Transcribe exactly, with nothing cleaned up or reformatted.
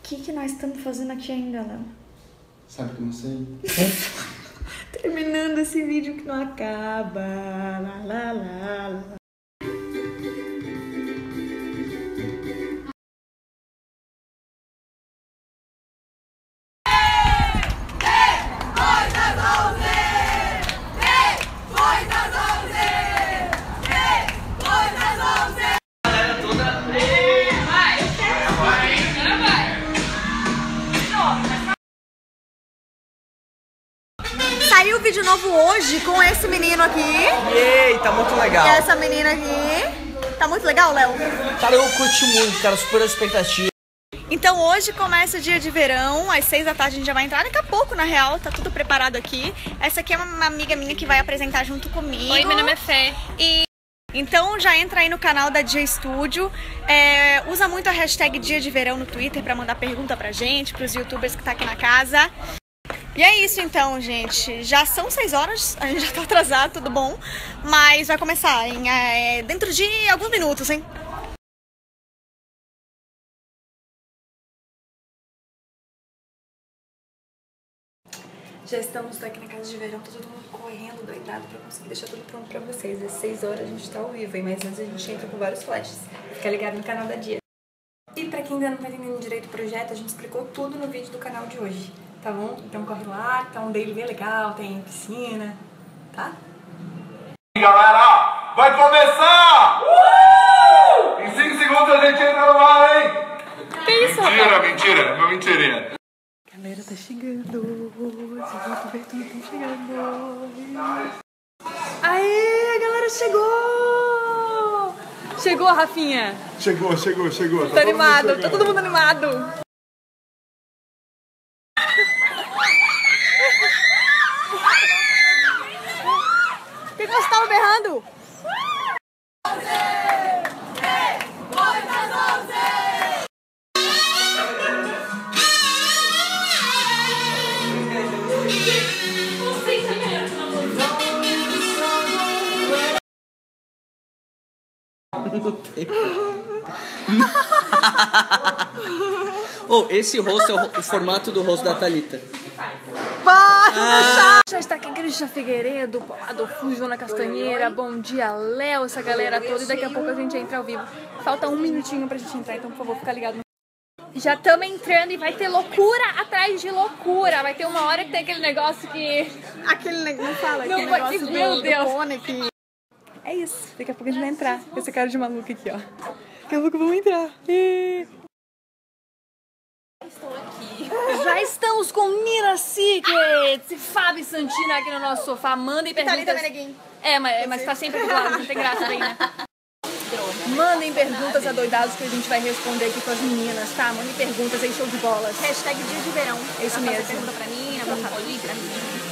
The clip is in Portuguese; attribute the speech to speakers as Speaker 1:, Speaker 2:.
Speaker 1: que que nós estamos fazendo aqui ainda, Léo?
Speaker 2: Sabe que eu não sei?
Speaker 1: Terminando esse vídeo que não acaba. Lá, lá, lá, lá. Saiu vídeo novo hoje com esse menino aqui.
Speaker 3: Yay, tá muito legal.
Speaker 1: E essa menina aqui. Tá muito legal, Léo?
Speaker 3: Cara, eu curti muito, cara, super expectativa.
Speaker 1: Então hoje começa o dia de verão, às seis da tarde a gente já vai entrar, daqui a pouco na real, tá tudo preparado aqui. Essa aqui é uma amiga minha que vai apresentar junto comigo.
Speaker 4: Oi, meu nome é Fê.
Speaker 1: E então já entra aí no canal da Dia Studio, é, usa muito a hashtag Dia de Verão no Twitter pra mandar pergunta pra gente, pros youtubers que tá aqui na casa. E é isso então, gente. Já são seis horas, a gente já tá atrasado, tudo bom. Mas vai começar em, é, dentro de alguns minutos, hein? Já estamos aqui na casa de verão, tá todo mundo correndo, doidado pra conseguir deixar tudo pronto pra vocês. Às seis horas a gente tá ao vivo, hein? Mas antes a gente entra com vários flashes. Fica ligado no canal da Dia. E pra quem ainda não tá entendendo direito o projeto, a gente explicou tudo no vídeo do canal de hoje. Tá bom? Então corre lá, tá um daily bem legal, tem piscina, tá?
Speaker 5: Galera, vai começar! Uh! Em cinco segundos a gente entra no ar, hein?
Speaker 4: Que isso,
Speaker 5: Mentira,
Speaker 4: rapaz?
Speaker 5: mentira, é uma mentirinha.
Speaker 1: A galera tá chegando, essa cobertura tá chegando.
Speaker 4: Aê, a galera chegou! Chegou, Rafinha?
Speaker 2: Chegou, chegou, chegou.
Speaker 4: Tá animado, tá todo mundo animado.
Speaker 1: O que você tava berrando?
Speaker 3: Oh, esse rosto é o, o formato do rosto da Thalita.
Speaker 4: Ah. Já está aqui Cristian Figueiredo, Adolfo, Joana Castanheira, bom dia, Léo, essa galera toda. E daqui a pouco a gente entra ao vivo. Falta um minutinho pra gente entrar, então por favor, fica ligado. Já estamos entrando e vai ter loucura atrás de loucura. Vai ter uma hora que tem aquele negócio que...
Speaker 1: Aquele negócio, não fala,
Speaker 4: Não,
Speaker 1: aquele
Speaker 4: mas
Speaker 1: negócio
Speaker 4: que-
Speaker 1: do,
Speaker 4: meu
Speaker 1: do
Speaker 4: Deus.
Speaker 1: pônei que...
Speaker 4: É isso, daqui a pouco a gente vai entrar. Esse cara de maluco aqui, ó. Daqui a pouco vamos entrar. E... Estou aqui. Já estamos com Nina Secrets e Fábio Santina aqui no nosso sofá. Mandem perguntas.
Speaker 1: Thalita Meneguinho.
Speaker 4: É, mas, mas tá sempre do lado, não tem graça daí, né? Mandem perguntas adoidadas que a gente vai responder aqui com as meninas, tá? Mandem perguntas aí, show de bolas.
Speaker 1: Hashtag Dia de Verão.
Speaker 4: É isso
Speaker 1: Pra fazer
Speaker 4: mesmo.
Speaker 1: pergunta pra mim, pra Fabi, pra mim.